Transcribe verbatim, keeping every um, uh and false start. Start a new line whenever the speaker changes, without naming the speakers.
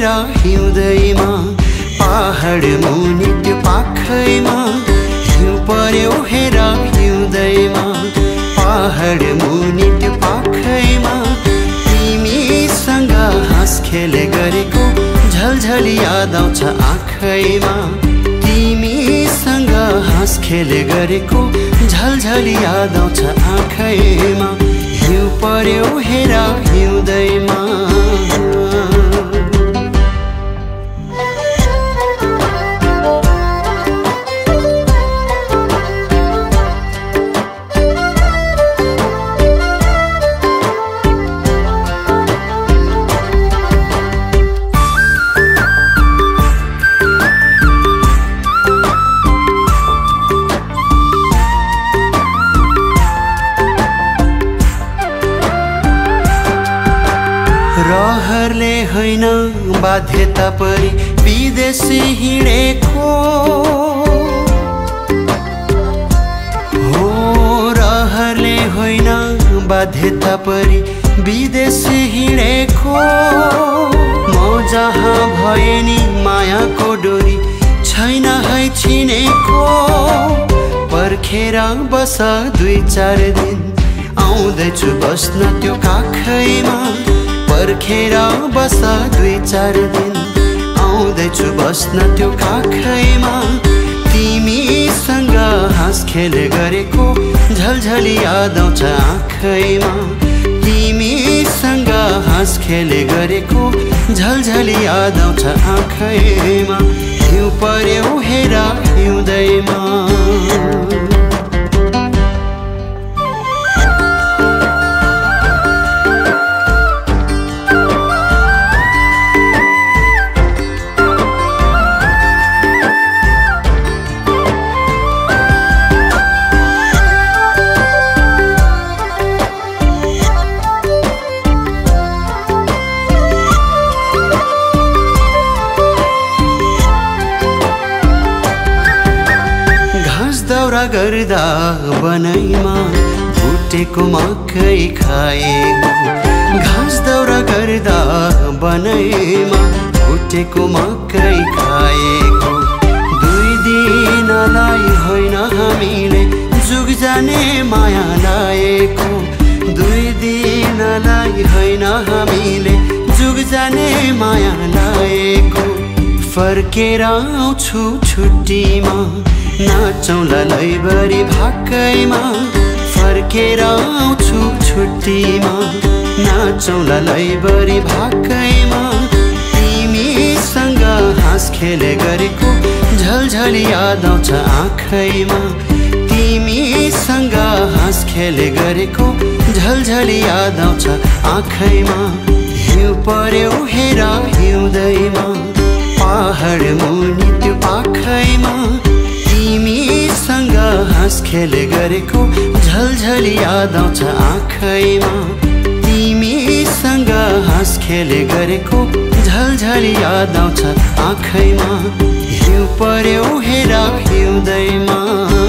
हेरा हिउँदैमा पहाड मुनि त्यो पाखैमा हिउँ पर्यो हेरा हिउँदैमा पहाड मुनि त्यो पाखैमा तिमीसँग हाँस खेल गरेको झलझली याद आउँछ आँखैमा तिमीसँग हाँस खेल गरेको झलझली याद आउँछ आँखैमा हिउँ पर्यो हेरा हिउँदैमा रहरले होइन बाध्यता परी विदेश हिँडेको हो रहरले होइन बाध्यता परी विदेश हिँडेको म जहाँ भए नि मायाको डोरी छैन है छिनेको पर्खेर बस दुई चार दिन आउँदैछु बस्न त्यो काखैमा पर्खेर बस दुई चार दिन आउँदैछु बस्न त्यो काखैमा तिमीसँग हाँस खेल गरेको झलझली याद आउँछ आँखैमा तिमीसँग हाँस खेल गरेको झलझली याद आउँछ आँखैमा हिउँ पर्यो हेरा हिउँदैमा दौरा गर्दा बनैमा फुटेको मकै खाएको घाँस दौरा गर्दा बनैमा फुटेको मकै खाएको दुई दिनलाई होइन हामीले जुग जाने माया लाएको दुई दिनलाई होइन हामीले जुग जाने माया लाएको फर्केर आउँछु छुट्टीमा नाचौँला लैभरि भाकैमा फर्केर आउँछु छुट्टीमा नाचौँला लैभरि भाकैमा तिमीसँग हाँस खेल गरेको झलझली याद आउँछ आँखैमा तिमीसँग हाँस खेल गरेको झलझली याद आउँछ आँखैमा हिउँ पर्यो हेरा हिउँदैमा पहाड मुनि त्यो पाखैमा तिमीसँग हाँस खेल गरेको झलझली याद आउँछ आँखैमा तिमीसँग हाँस खेल गरेको झलझली याद आउँछ आँखैमा हिउँ पर्यो हेरा हिउँदैमा